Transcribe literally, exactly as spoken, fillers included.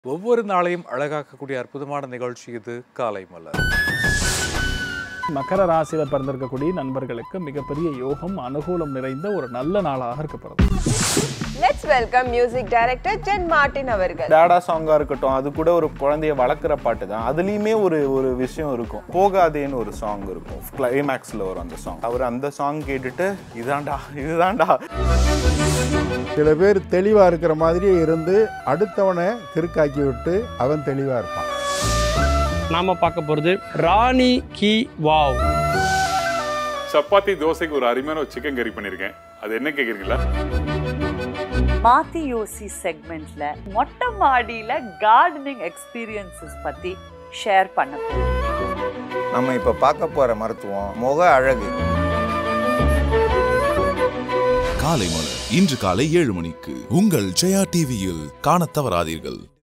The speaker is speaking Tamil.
ஒவ்வொரு நாளையும் அழகாக்கக்கூடிய அற்புதமான நிகழ்ச்சி இது காலை மலர். மகர ராசியில பிறந்திருக்கக்கூடிய நண்பர்களுக்கு மிகப்பெரிய யோகம் அனுகூலம் நிறைந்த ஒரு நல்ல நாளாக இருக்கப்படுது. Let's welcome music director Jen Martin அவர்கள். டாடா சாங்கா இருக்கட்டும், அது கூட ஒரு குழந்தைய வளர்க்குற பாட்டு தான். அதுலயுமே ஒரு ஒரு விஷயம் இருக்கும். போகாதேன்னு ஒரு சாங் இருக்கும், கிளைமேக்ஸ்ல வரும் அந்த சாங். அவர் அந்த சாங் கேட்டுட்டு இதாண்டா இதுதான்டா. சில பேர் தெளிவா இருக்கிற மாதிரியே இருந்து அடுத்தவனை கிறுக்காக்கி விட்டு அவன் தெளிவா இருப்பான். நாம பார்க்க போறது ராணி கி வாவ். சப்பாத்தி தோசைக்கு ஒரு அருமையான சிக்கன் கறி பண்ணிருக்கேன். அது என்ன கேக்குறீங்களா? மாத்தி யோசி செக்மெண்ட்ல மொட்டை மாடியில கார்டனிங் எக்ஸ்பீரியன்சஸ் பத்தி ஷேர் பண்ண போறோம். நம்ம இப்ப பார்க்க போற மருத்துவம் முக அழகு. காலை மலர் இன்று காலை ஏழு மணிக்கு உங்கள் ஜெயா டிவியில் காணத் தவறாதீர்கள்.